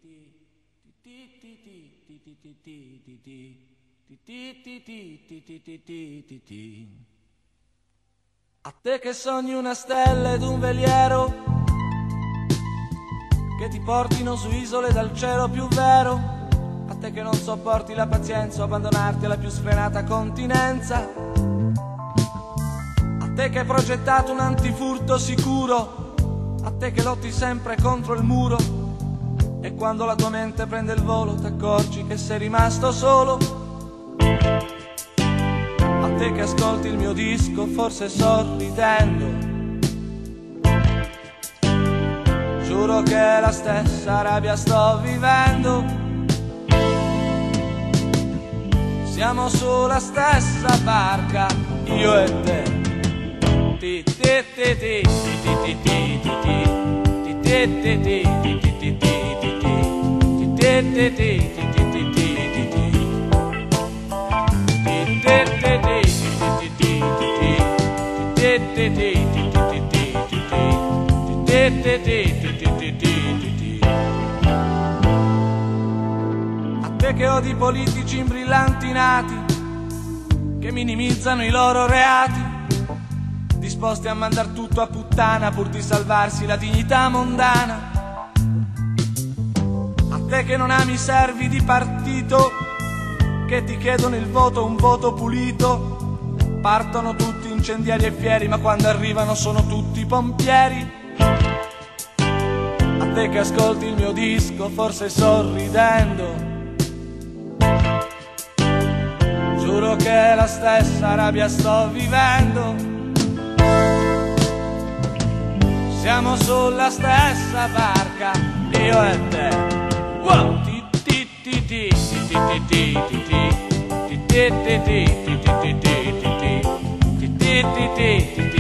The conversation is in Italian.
A te che sogni una stella ed un veliero che ti portino su isole dal cielo più vero, a te che non sopporti la pazienza o abbandonarti alla più sfrenata continenza, a te che hai progettato un antifurto sicuro, a te che lotti sempre contro il muro e quando la tua mente prende il volo ti accorgi che sei rimasto solo, a te che ascolti il mio disco forse sorridendo, giuro che la stessa rabbia sto vivendo, siamo sulla stessa barca, io e te. A te che odi i politici imbrillantinati che minimizzano i loro reati, disposti a mandar tutto a puttana pur di salvarsi la dignità mondana, a te che non ami i servi di partito che ti chiedono il voto, un voto pulito, partono tutti incendiari e fieri ma quando arrivano sono tutti pompieri, a te che ascolti il mio disco forse sorridendo, giuro che la stessa rabbia sto vivendo, siamo sulla stessa barca, io e te. Wow! Ti